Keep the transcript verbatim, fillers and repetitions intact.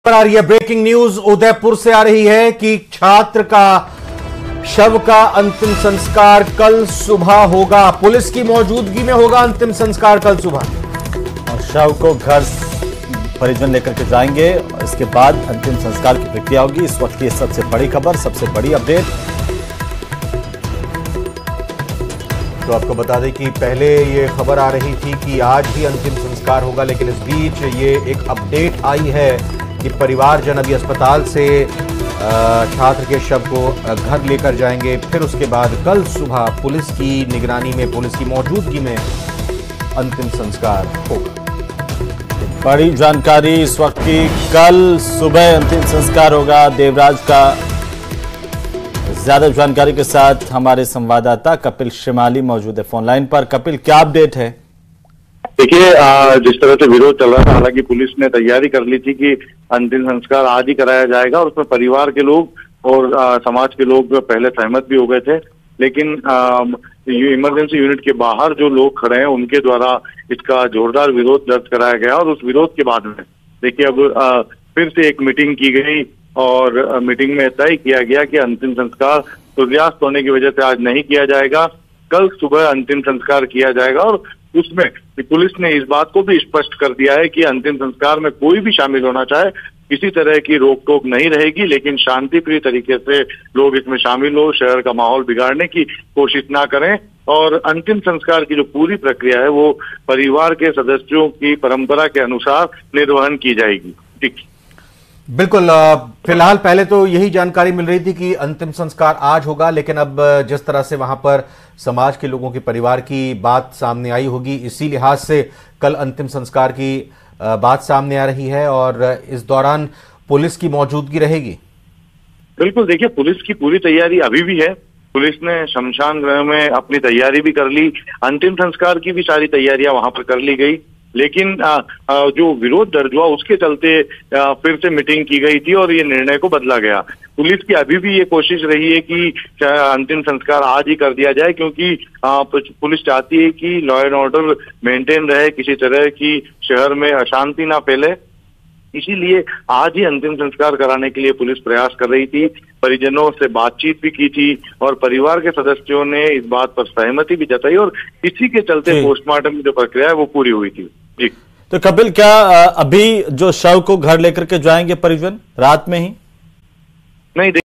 पर आ रही है ब्रेकिंग न्यूज उदयपुर से आ रही है कि छात्र का शव का अंतिम संस्कार कल सुबह होगा। पुलिस की मौजूदगी में होगा अंतिम संस्कार कल सुबह और शव को घर परिजन लेकर के जाएंगे। इसके बाद अंतिम संस्कार की प्रक्रिया होगी। इस वक्त की सबसे बड़ी खबर, सबसे बड़ी अपडेट तो आपको बता दें कि पहले ये खबर आ रही थी कि आज ही अंतिम संस्कार होगा, लेकिन इस बीच ये एक अपडेट आई है कि परिवारजन अभी अस्पताल से छात्र के शव को घर लेकर जाएंगे। फिर उसके बाद कल सुबह पुलिस की निगरानी में, पुलिस की मौजूदगी में अंतिम संस्कार होगा। बड़ी जानकारी इस वक्त की, कल सुबह अंतिम संस्कार होगा। देवराज का ज्यादा जानकारी के साथ हमारे संवाददाता कपिल शिमाली मौजूद है फोन लाइन पर। कपिल, क्या अपडेट है? देखिए, जिस तरह से विरोध चल रहा था, हालांकि पुलिस ने तैयारी कर ली थी कि अंतिम संस्कार आज ही कराया जाएगा और उसमें परिवार के लोग और आ, समाज के लोग पहले सहमत भी हो गए थे, लेकिन इमरजेंसी यूनिट के बाहर जो लोग खड़े हैं उनके द्वारा इसका जोरदार विरोध दर्ज कराया गया। और उस विरोध के बाद में देखिए अब आ, फिर से एक मीटिंग की गई और मीटिंग में तय किया गया कि अंतिम संस्कार सूर्यास्त होने की वजह से आज नहीं किया जाएगा, कल सुबह अंतिम संस्कार किया जाएगा। और उसमें पुलिस ने इस बात को भी स्पष्ट कर दिया है कि अंतिम संस्कार में कोई भी शामिल होना चाहे, किसी तरह की रोक टोक नहीं रहेगी, लेकिन शांतिप्रिय तरीके से लोग इसमें शामिल हो, शहर का माहौल बिगाड़ने की कोशिश ना करें। और अंतिम संस्कार की जो पूरी प्रक्रिया है वो परिवार के सदस्यों की परंपरा के अनुसार निर्वहन की जाएगी। ठीक, बिल्कुल। फिलहाल पहले तो यही जानकारी मिल रही थी कि अंतिम संस्कार आज होगा, लेकिन अब जिस तरह से वहां पर समाज के लोगों के परिवार की बात सामने आई होगी, इसी लिहाज से कल अंतिम संस्कार की बात सामने आ रही है और इस दौरान पुलिस की मौजूदगी रहेगी। बिल्कुल, देखिए पुलिस की पूरी तैयारी अभी भी है। पुलिस ने शमशान गृह में अपनी तैयारी भी कर ली, अंतिम संस्कार की भी सारी तैयारियां वहां पर कर ली गई, लेकिन आ, आ, जो विरोध दर्ज हुआ उसके चलते आ, फिर से मीटिंग की गई थी और ये निर्णय को बदला गया। पुलिस की अभी भी ये कोशिश रही है कि अंतिम संस्कार आज ही कर दिया जाए, क्योंकि आ, पुलिस चाहती है कि लॉ एंड ऑर्डर मेंटेन रहे, किसी तरह की शहर में अशांति ना फैले। इसीलिए आज ही अंतिम संस्कार कराने के लिए पुलिस प्रयास कर रही थी, परिजनों से बातचीत भी की थी और परिवार के सदस्यों ने इस बात पर सहमति भी जताई और इसी के चलते पोस्टमार्टम की जो प्रक्रिया है वो पूरी हुई थी। जी तो कपिल, क्या अभी जो शव को घर लेकर के जाएंगे परिजन रात में ही? नहीं।